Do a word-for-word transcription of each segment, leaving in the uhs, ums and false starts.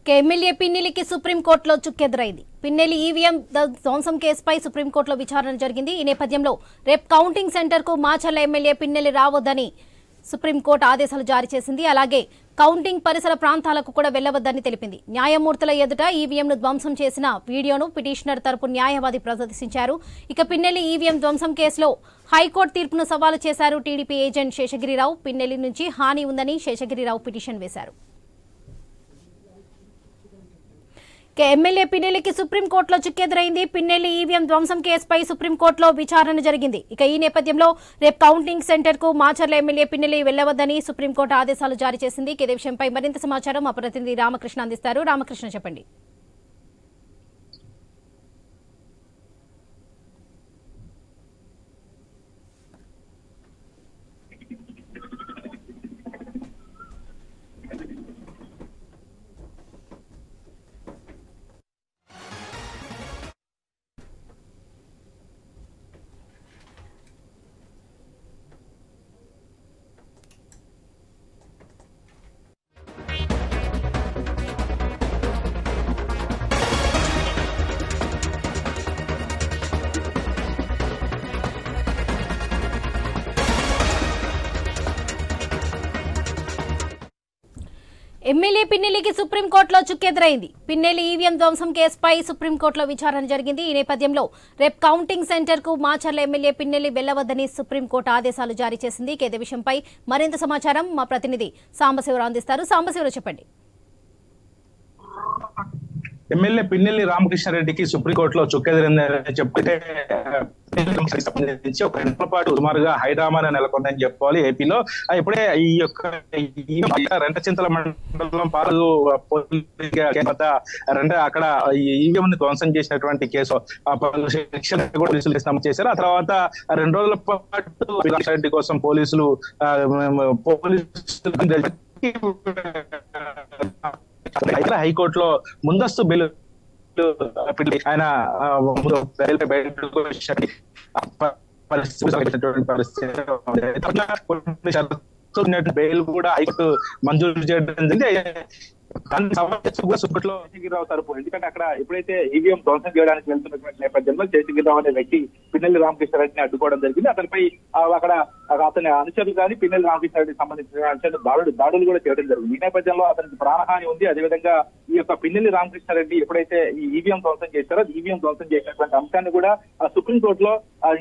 MLA పిన్నెలికి సుప్రీంకోర్టులో చుక్కెదురైంది. పిన్నెలి ఈవీఎం ధ్వంసం కేసుపై సుప్రీంకోర్టులో విచారణ జరిగింది. ఈ నేపథ్యంలో రేపు కౌంటింగ్ సెంటర్ కు మాచర్ల ఎమ్మెల్యే పిన్నెలి రావద్దని సుప్రీంకోర్టు ఆదేశాలు జారీ చేసింది. అలాగే కౌంటింగ్ పరిసర ప్రాంతాలకు కూడా వెళ్లవద్దని తెలిపింది. న్యాయమూర్తుల ఎదుట ఈవీఎంను ధ్వంసం చేసిన వీడియోను పిటిషనర్ తరపు న్యాయవాది ప్రదర్శించారు. ఇక పిన్నెలి ఈవీఎం ధ్వంసం కేసులో హైకోర్టు తీర్పును సవాలు చేశారు టీడీపీ ఏజెంట్ శేషగిరిరావు. పిన్నెలి నుంచి హాని ఉందని శేషగిరిరావు పిటిషన్ వేశారు. ఎమ్మెల్యే పిన్నెలికి సుప్రీంకోర్టులో చుక్కెదురైంది. పిన్నెలి ఈవీఎం ధ్వంసం కేసుపై సుప్రీంకోర్టులో విచారణ జరిగింది. ఇక ఈ నేపథ్యంలో రేపు కౌంటింగ్ సెంటర్ కు మాచర్ల ఎమ్మెల్యే పిన్నెలి వెళ్లవద్దని సుప్రీంకోర్టు ఆదేశాలు జారీ చేసింది. ఇదే విషయంపై మరింత సమాచారం మా ప్రతినిధి రామకృష్ణ అందిస్తారు. రామకృష్ణ, చెప్పండి. ఎమ్మెల్యే పిన్నెలికి సుప్రీంకోర్టులో చుక్కెదురైంది. పిన్నెలి ఈవీఎం ధ్వంసం కేసుపై సుప్రీంకోర్టులో విచారణ జరిగింది. ఈ నేపథ్యంలో రేపు కౌంటింగ్ సెంటర్ కు మాచర్ల ఎమ్మెల్యే పిన్నెలి వెళ్లవద్దని సుప్రీంకోర్టు ఆదేశాలు జారీ చేసింది. ఇదే విషయంపై మరింత సమాచారం మా ప్రతినిధి సాంబశివరావు అందిస్తారు. సాంబశివరావు, చెప్పండి. ఎమ్మెల్యే పిన్నెల్లి రామకృష్ణారెడ్డికి సుప్రీంకోర్టులో చుక్కెదిరిందని చెప్తే సంబంధించి ఒక గంటల పాటు సుమారుగా హైడ్రామానే నెలకొందని చెప్పుకోవాలి. ఏపీలో ఇప్పుడే ఈ యొక్క రెంటచింతల మండలం పాలు రెండ అక్కడ ఈవీఎం ని ధ్వంసం చేసినటువంటి కేసు శిక్షణ కూడా పోలీసులు నమోదు చేశారు. ఆ తర్వాత రెండు రోజుల పాటు రెడ్డి కోసం పోలీసులు పోలీసులు హైకోర్టులో ముందస్తు బెయిల్ ఆయన బెయిల్ కూడా హైకోర్టు మంజూరు చేయడం జరిగింది. దాన్ని సవాలు సుప్రీంకోర్టులో శేషగిరిరావు తరపు, ఎందుకంటే అక్కడ ఎప్పుడైతే ఈవీఎం ధ్వంసం చేయడానికి వెళ్తున్నటువంటి నేపథ్యంలో శేషగిరిరావు అనే వ్యక్తి పిన్నెల్లి రామకృష్ణారెడ్డిని అడ్డుకోవడం జరిగింది. అతనిపై అక్కడ అతని అనుచరులు కానీ పిన్నెల్లి రామకృష్ణారెడ్డికి సంబంధించిన అనుచరులు దాడులు దాడులు కూడా చేయడం జరిగింది. ఈ నేపథ్యంలో అతనికి ప్రాణహాని ఉంది. అదేవిధంగా ఈ యొక్క పిన్నెల్లి రామకృష్ణారెడ్డి ఎప్పుడైతే ఈ ఈవీఎం ధ్వంసం చేశారో ఈవీఎం ధ్వంసం చేసినటువంటి అంశాన్ని కూడా సుప్రీంకోర్టులో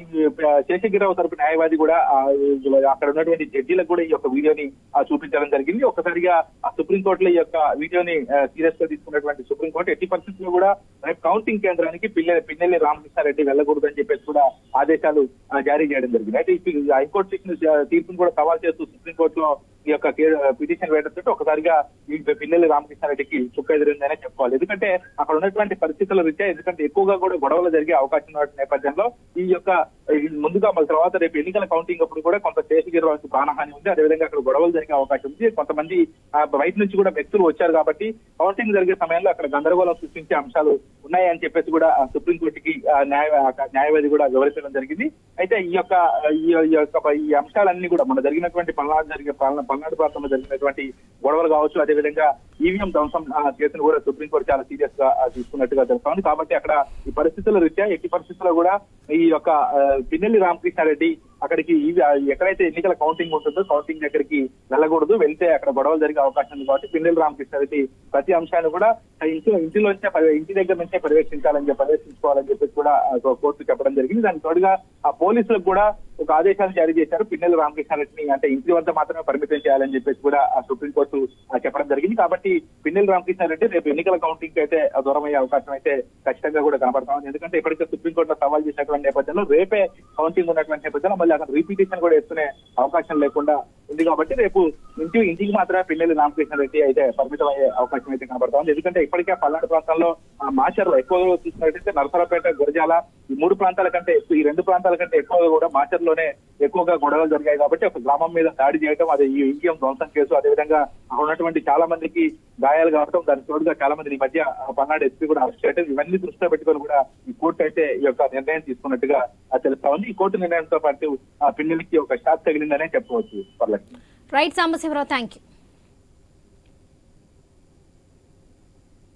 శేషగిరిరావు తరపు న్యాయవాది కూడా అక్కడ ఉన్నటువంటి జడ్జీలకు కూడా ఈ యొక్క వీడియోని చూపించడం జరిగింది. ఒక్కసారిగా ఆ సుప్రీంకోర్టులో ఈ యొక్క వీడియోని సీరియస్ గా తీసుకున్నటువంటి సుప్రీంకోర్టు ఎట్టి పరిస్థితుల్లో కూడా రేపు కౌంటింగ్ కేంద్రానికి పిల్లె పిన్నెల్లి రామకృష్ణారెడ్డి వెళ్లకూడదని చెప్పేసి కూడా ఆదేశాలు జారీ చేయడం జరిగింది. అయితే ఈ హైకోర్టు తీర్పును కూడా సవాల్ చేస్తూ సుప్రీంకోర్టులో ఈ యొక్క పిటిషన్ వేయడంతో ఒకసారిగా ఈ పిన్నెల్లి రామకృష్ణారెడ్డికి చుక్క ఎదురైందనే చెప్పుకోవాలి. ఎందుకంటే అక్కడ ఉన్నటువంటి పరిస్థితుల రీత్యా, ఎందుకంటే ఎక్కువగా కూడా గొడవలు జరిగే అవకాశం ఉన్న నేపథ్యంలో ఈ యొక్క ముందుగా మళ్ళీ తర్వాత రేపు ఎన్నికల కౌంటింగ్ అప్పుడు కూడా కొంత శేషగిరిరావుకి ప్రాణహాని ఉంది. అదేవిధంగా అక్కడ గొడవలు జరిగే అవకాశం ఉంది. కొంతమంది బయట నుంచి కూడా వ్యక్తులు వచ్చారు కాబట్టి కౌంటింగ్ జరిగే సమయంలో అక్కడ గందరగోళం సృష్టించే అంశాలు ఉన్నాయని చెప్పేసి కూడా సుప్రీంకోర్టుకి న్యాయ న్యాయవాది కూడా వివరించడం జరిగింది. అయితే ఈ యొక్క ఈ యొక్క ఈ అంశాలన్నీ కూడా మన జరిగినటువంటి పల్నాడు జరిగే పల్నాడు ప్రాంతంలో జరిగినటువంటి గొడవలు కావచ్చు, అదేవిధంగా ఈవీఎం ధ్వంసం కేసును కూడా సుప్రీంకోర్టు చాలా సీరియస్ గా తీసుకున్నట్టుగా తెలుస్తోంది. కాబట్టి అక్కడ ఈ పరిస్థితుల రీత్యా ఎట్టి పరిస్థితుల్లో కూడా ఈ యొక్క పిన్నెల్లి రామకృష్ణారెడ్డి అక్కడికి ఎక్కడైతే ఎన్నికల కౌంటింగ్ ఉంటుందో కౌంటింగ్ దగ్గరికి వెళ్ళకూడదు. వెళ్తే అక్కడ గొడవలు జరిగే అవకాశం ఉంది. కాబట్టి పిన్నెల్లి రామకృష్ణారెడ్డి ప్రతి అంశాన్ని కూడా ఇంటి ఇంటిలోంచే ఇంటి దగ్గర నుంచే పర్యవేక్షించాలని పర్యవేక్షించుకోవాలని చెప్పేసి కూడా కోర్టు చెప్పడం జరిగింది. దానికి తోడుగా ఆ పోలీసులకు కూడా ఒక ఆదేశాలు జారీ చేశారు. పిన్నెల్లి రామకృష్ణారెడ్డిని అంటే ఇంటి వద్ద మాత్రమే పరిమితం చేయాలని చెప్పేసి కూడా ఆ సుప్రీంకోర్టు చెప్పడం జరిగింది. కాబట్టి పిన్నెల్లి రామకృష్ణారెడ్డి రేపు ఎన్నికల కౌంటింగ్ అయితే దూరం అయ్యే అవకాశం అయితే ఖచ్చితంగా కూడా కనపడతా ఉంది. ఎందుకంటే ఇప్పటికే సుప్రీంకోర్టులో సవాల్ చేసినటువంటి నేపథ్యంలో రేపే కౌంటింగ్ ఉన్నటువంటి నేపథ్యంలో మళ్ళీ అక్కడ రీపిటిషన్ కూడా వేసుకునే అవకాశం లేకుండా ఉంది. కాబట్టి రేపు ఇంటి ఇంటికి మాత్రమే పిన్నెల్లి రామకృష్ణారెడ్డి అయితే పరిమితం అయ్యే అవకాశం అయితే కనబడతా ఉంది. ఎందుకంటే ఇప్పటికే పల్నాడు ప్రాంతాల్లో మాచర్లో ఎక్కువగా చూసినట్టయితే నరసరావుపేట, గురజాల ఈ మూడు ప్రాంతాల కంటే ఈ రెండు ప్రాంతాల కంటే ఎక్కువగా కూడా మాచర్లోనే ఎక్కువగా గొడవలు జరిగాయి. కాబట్టి ఒక గ్రామం మీద దాడి చేయడం, అదే ఈ ఈవీఎం ధ్వంసం కేసు, అదేవిధంగా ఉన్నటువంటి చాలా మందికి గాయాలు కావడం, దానికి తోడుగా చాలా మంది ఈ మధ్య పల్నాడు ఎస్పీ కూడా అరెస్ట్ చేయడం, ఇవన్నీ దృష్టిలో పెట్టుకొని కూడా ఈ కోర్టు అయితే ఈ యొక్క నిర్ణయం తీసుకున్నట్టుగా తెలుస్తా ఉంది. ఈ కోర్టు నిర్ణయంతో పాటు ఆ పిన్నెలికి ఒక షాక్ తగిలిందనే చెప్పవచ్చు. Right Sambasiva Rao, thank you.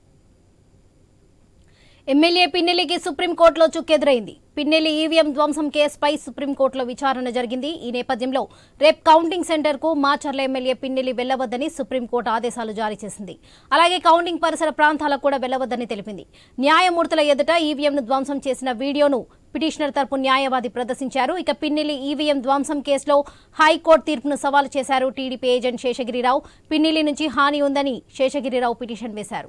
MLA పిన్నెలికి సుప్రీంకోర్టులో చుక్కెదురైంది. పిన్నెలి ఈవీఎం ధ్వంసం కేసుపై సుప్రీంకోర్టులో విచారణ జరిగింది. ఈ నేపథ్యంలో రేప్ కౌంటింగ్ సెంటర్ కు మాచర్ల ఎమ్మెల్యే పిన్నెలి వెళ్లవద్దని సుప్రీంకోర్టు ఆదేశాలు జారీ చేసింది. అలాగే కౌంటింగ్ పరిసర ప్రాంతాలకు కూడా వెళ్లవద్దని తెలిపింది. న్యాయమూర్తుల ఎదుట ఈవీఎంను ధ్వంసం చేసిన వీడియోను పిటిషనర్ తరపు న్యాయవాది ప్రదర్శించారు. ఇక పిన్నెలి ఈవీఎం ధ్వంసం కేసులో హైకోర్టు తీర్పును సవాలు చేశారు టీడీపీ ఏజెంట్ శేషగిరిరావు. పిన్నెలి నుంచి హాని ఉందని శేషగిరిరావు పిటిషన్ వేశారు.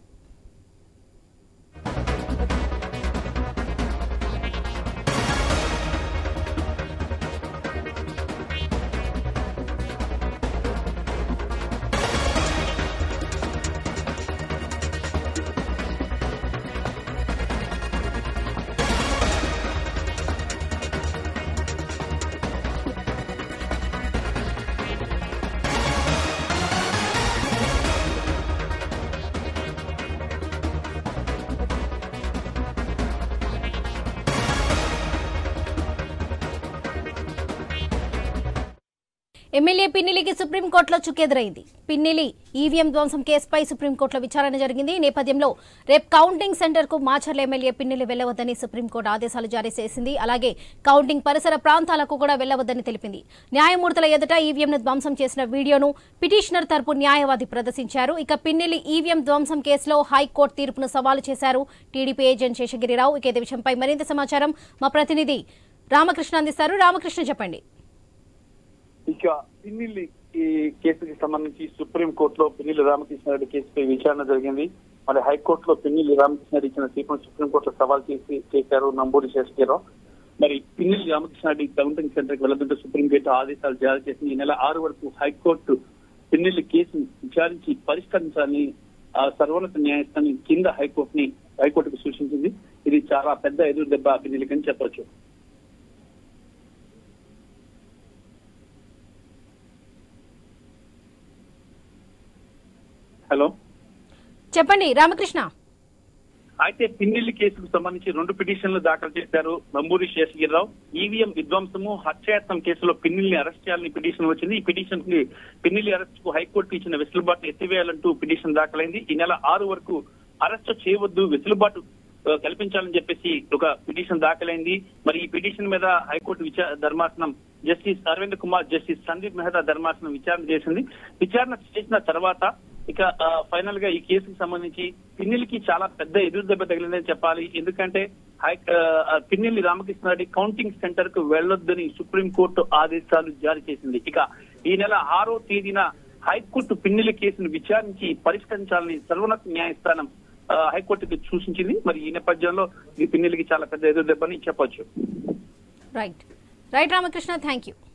ఎమ్మెల్యే పిన్నెలికి సుప్రీంకోర్టులో చుక్కెదురైంది. పిన్నెలి ఈవీఎం ధ్వంసం కేసుపై సుప్రీంకోర్టులో విచారణ జరిగింది. ఈ నేపథ్యంలో రేప్ కౌంటింగ్ సెంటర్ కు మాచర్ల ఎమ్మెల్యే పిన్నెలి వెళ్లవద్దని సుప్రీంకోర్టు ఆదేశాలు జారీ చేసింది. అలాగే కౌంటింగ్ పరిసర ప్రాంతాలకు కూడా వెళ్లవద్దని తెలిపింది. న్యాయమూర్తుల ఎదుట ఈవీఎంను ధ్వంసం చేసిన వీడియోను పిటిషనర్ తరపు న్యాయవాది ప్రదర్శించారు. ఇక పిన్నెలి ఈవీఎం ధ్వంసం కేసులో హైకోర్టు తీర్పును సవాలు చేశారు టీడీపీ ఏజెంట్ శేషగిరిరావు. ఇక ఇదే విషయంపై మరింత సమాచారం మా ప్రతినిధి రామకృష్ణ అందిస్తారు. రామకృష్ణ, చెప్పండి. ఇక పిన్నెల్లి ఈ కేసుకి సంబంధించి సుప్రీంకోర్టులో పిన్నెల్లి రామకృష్ణారెడ్డి కేసుపై విచారణ జరిగింది. మరి హైకోర్టులో పిన్నెల్లి రామకృష్ణారెడ్డి ఇచ్చిన తీర్పును సుప్రీంకోర్టులో సవాల్ చేసి చేశారు నంబూరి శేషగిరిరావు. మరి పిన్నెల్లి రామకృష్ణారెడ్డి కౌంటింగ్ సెంటర్ కి వెళ్లడంతో సుప్రీంకోర్టు ఆదేశాలు జారీ చేసింది. ఈ నెల ఆరు వరకు హైకోర్టు పిన్నెల్లి కేసును విచారించి పరిష్కరించాలని సర్వోన్నత న్యాయస్థానం కింద హైకోర్టుని హైకోర్టుకు సూచించింది. ఇది చాలా పెద్ద ఎదురు దెబ్బ పిన్నెల్లికి అని చెప్పొచ్చు. హలో, చెప్పండి రామకృష్ణ. అయితే పిన్నెల్లి కేసుకు సంబంధించి రెండు పిటిషన్లు దాఖలు చేశారు నంబూరి శేషగిరిరావు. ఈవీఎం విధ్వంసము హత్యాయత్నం కేసులో పిన్నెల్ని అరెస్ట్ చేయాలని పిటిషన్ వచ్చింది. ఈ పిటిషన్ కి పిన్నెల్లి అరెస్ట్ కు హైకోర్టు ఇచ్చిన వెసులుబాటు ఎత్తివేయాలంటూ పిటిషన్ దాఖలైంది. ఈ నెల ఆరు వరకు అరెస్ట్ చేయవద్దు, వెసులుబాటు కల్పించాలని చెప్పేసి ఒక పిటిషన్ దాఖలైంది. మరి ఈ పిటిషన్ మీద హైకోర్టు విచార ధర్మాసనం జస్టిస్ అరవింద్ కుమార్, జస్టిస్ సందీప్ మెహతా ధర్మాసనం విచారణ చేసింది. విచారణ చేసిన తర్వాత ఇక ఫైనల్ గా ఈ కేసుకు సంబంధించి పిన్నెల్లికి చాలా పెద్ద ఎదురు దెబ్బ తగిలిందని చెప్పాలి. ఎందుకంటే high Pinnelli Ramakrishna Reddy counting centre కు వెళ్లొద్దని సుప్రీంకోర్టు ఆదేశాలు జారీ చేసింది. ఇక ఈ నెల ఆరో తేదీన హైకోర్టు పిన్నెల్లి కేసును విచారించి పరిష్కరించాలని సర్వోన్నత న్యాయస్థానం హైకోర్టుకి సూచించింది. మరి ఈ నేపథ్యంలో ఈ పిన్నెల్లికి చాలా పెద్ద ఎదురు దెబ్బని చెప్పొచ్చు. Right right Ramakrishna, thank you.